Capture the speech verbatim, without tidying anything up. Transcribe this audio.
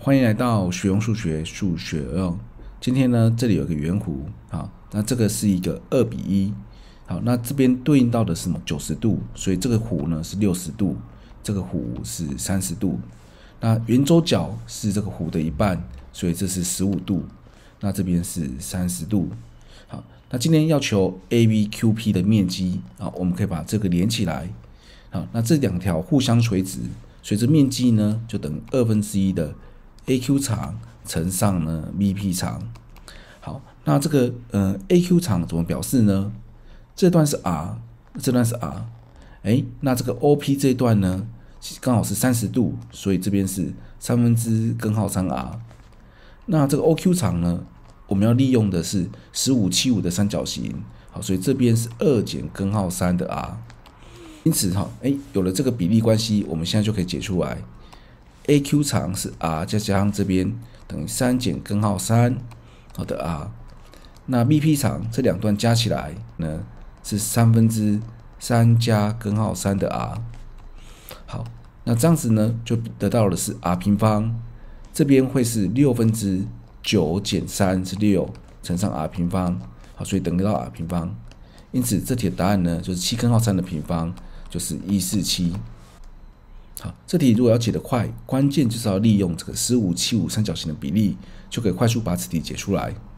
欢迎来到学用数学，数学用。今天呢，这里有一个圆弧，好，那这个是一个二比一，好，那这边对应到的是什么？九十度，所以这个弧呢是六十度，这个弧是三十度。那圆周角是这个弧的一半，所以这是十五度，那这边是三十度。好，那今天要求 A B Q P 的面积，啊，我们可以把这个连起来。好，那这两条互相垂直，所以这面积呢就等于二分之一的 A Q 长乘上呢 V P 长。好，那这个呃 A Q 长怎么表示呢？这段是 R， 这段是 R， 哎，那这个 O P 这段呢，刚好是三十度，所以这边是三分之根号三 R。那这个 O Q 长呢，我们要利用的是十五、七五的三角形，好，所以这边是二减根号三的 R。因此哈，哎，有了这个比例关系，我们现在就可以解出来 ，A Q 长是 R 再加上这边等于三减根号三好的 R， 那 V P 长这两段加起来呢是三分之三加根号三的 R。好，那这样子呢就得到的是 R 平方，这边会是六分之九减三是六乘上 R 平方，好，所以等于到 R 平方。因此这题的答案呢就是七根号三的平方。就是一百四十七。好，这题如果要解得快，关键就是要利用这个十五、七五三角形的比例，就可以快速把此题解出来。